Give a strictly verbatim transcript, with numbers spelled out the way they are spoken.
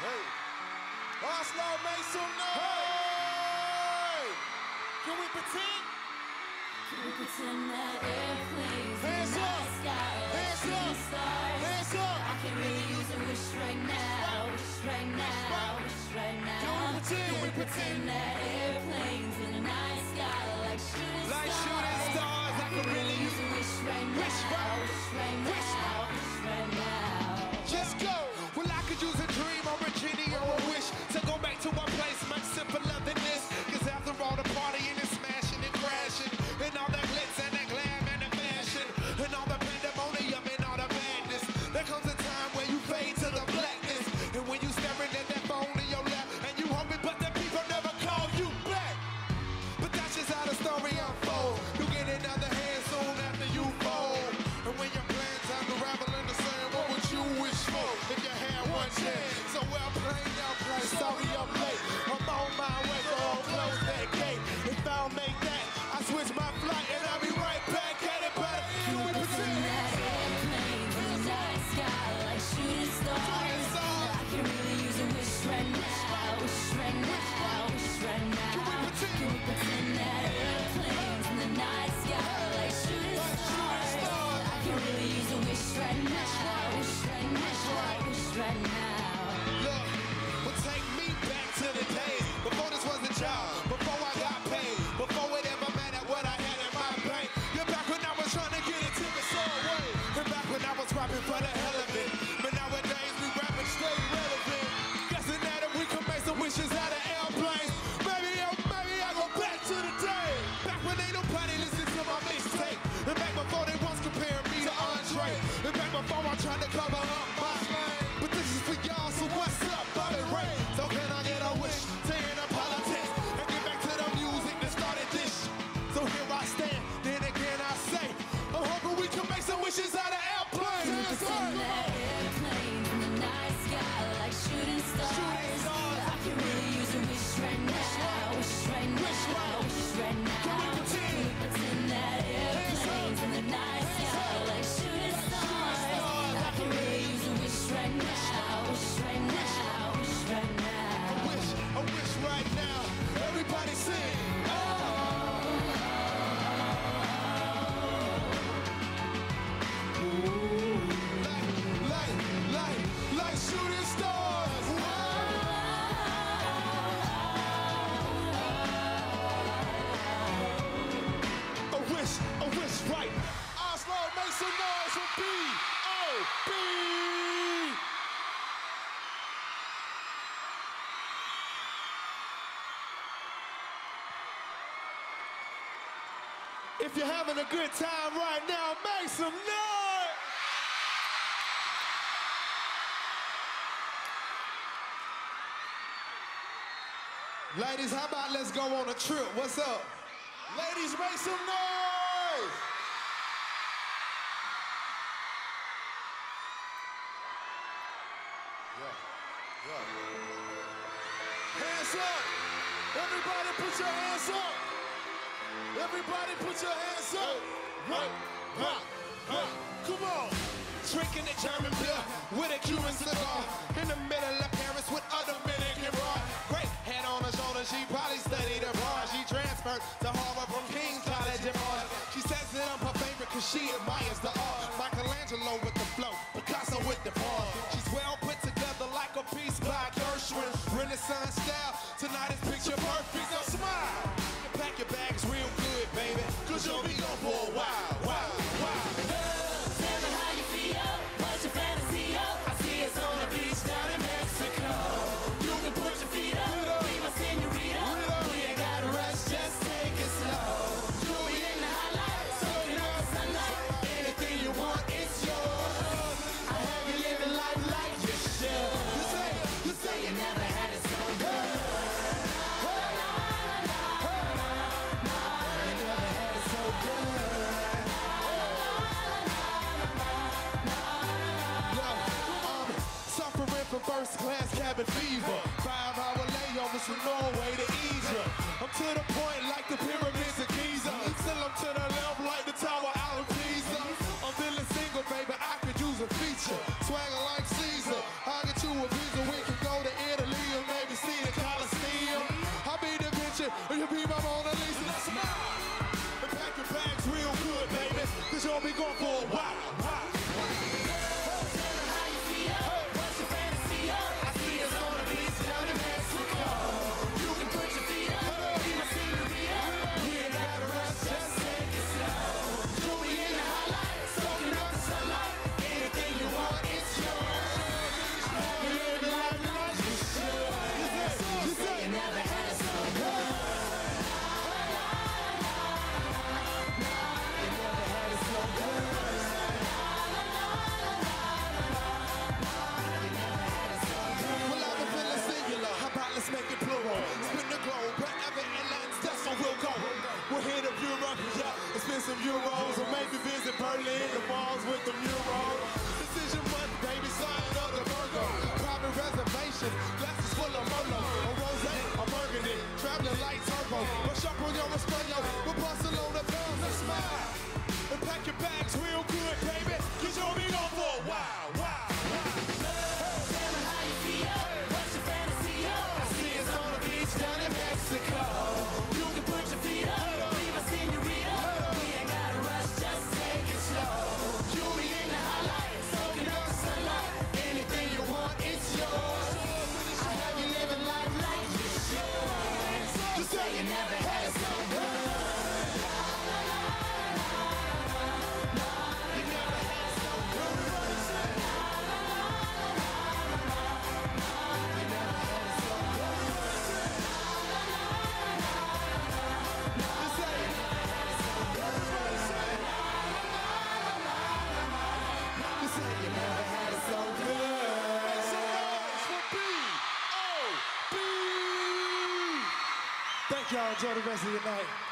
Hey. Oslo, make some noise. Hey. Can we pretend? Can we pretend that airplanes Hands in the up. night sky like Hands shooting up. stars? Hands up. I can really use a wish right now, wish right now, wish right now. Can we pretend? Can we pretend that airplanes in the night sky like shooting Like stars? shooting stars, I can really use a wish right now, Wish right. wish right Wish now, wish right now. Just go. Well, I could use a dream or a genie or a wish to go back to a place much simpler than this. Cause after all the partying and smashing and crashing, and all that glitz and that glam and the fashion, and all the pandemonium and all the madness, there comes a time where you fade to the blackness. And when you staring at that phone in your lap, and you hungry but the people never call you back. But that's just how the story unfolds. You get another hand soon after you fold. And when your plans unravel in the sand, what would you wish for if you had one chance? So well played, now play. Sorry I'm late. I'm on my way, so I'll close that gate. If I don't make that, I switch my flight and I'll be right back at it. But can we pretend that airplanes in the night sky like shooting stars? I can really use a wish right now, wish right now, wish right now. Can we pretend that airplanes in the night sky like shooting stars? I can really use a wish right now, wish right now, wish right now. Look, well take me back to the days before this was a job, before I got paid, before it ever mattered what I had in my bank. You're back when I was trying to get it to the subway, and back when I was rapping for the hell of it. But nowadays we rapping straight relevant. Guessing that if we could make some wishes out of airplanes, maybe, oh, maybe I go back to the day back when ain't nobody listen to my mixtape, and back before they once compared me to Andre, and back before I tried to cover up my name. But this is for y'all, so what's up, Bobby Ray? So can I get a wish to end the politics and get back to the music that started this? So here I stand, then again I say, I'm hoping we can make some wishes out of airplanes. Can we pretend that airplanes in the night sky like shooting stars? Shooting stars. I can really use a wish right now, wish right now, wish right now. Can we pretend? Can we pretend that airplanes in the night sky like shooting stars? I can really use a wish right now, wish right now, wish right now. I wish, I wish right now. Everybody sing. Like, like, like, like shooting stars. A wish, a wish, right. Oslo, make some noise for B O B. If you're having a good time right now, make some noise. Ladies, how about let's go on a trip? What's up? Ladies, make some noise. Yeah, yeah. Hands up. Everybody put your hands up. Everybody put your hands up. Right, right, right. Come on. Drinking a German beer with a Cuban cigar in the middle of Paris with other Dominican raw. Great head on her shoulder, she probably studied abroad. She transferred to Harvard from King's College in Mars. She says that I'm her favorite cause she admires the art. Michelangelo with the flow, Picasso with the bar. She's well put together like a piece by Gershwin. Renaissance style, tonight is picture perfect. So smile, pack your bags real good, baby, cause you'll be gone for a while, while, while. Tell me how you feel, what's your fantasy of? I see us on the beach down in Mexico. You can put your feet up, be my senorita. We ain't gotta rush, just take it slow. You'll be in the hot light, soaking up the sunlight. Anything you want, it's yours. I have you living life like you should. You say, you say you never had it so good. For first class cabin fever, five hour layovers from Norway to Egypt. I'm to the point like the pyramids of Giza. Still I'm to the left like the Tower out of Pisa. I'm feeling single, baby, I could use a feature. Swagger like Caesar, I get you a visa, we can go to wanna stun yo. We're Barcelona bound to smile. And pack your bags real good, baby. Cause you'll be gone for a while, wow, wow. Tell me how you feel. What's your fantasy? I see us on the beach down in Mexico. You can put your feet up, be my senorita. We ain't gotta rush, just take it slow. You'll be in the highlight, soaking up the sunlight. Anything you want, it's yours. I have you living life like you should. Just say you never had it so good. You never had it so good. You never had it so good. Just say it. You say you never had it so good. Make some noise for B O B. Thank y'all. Enjoy the rest of your night.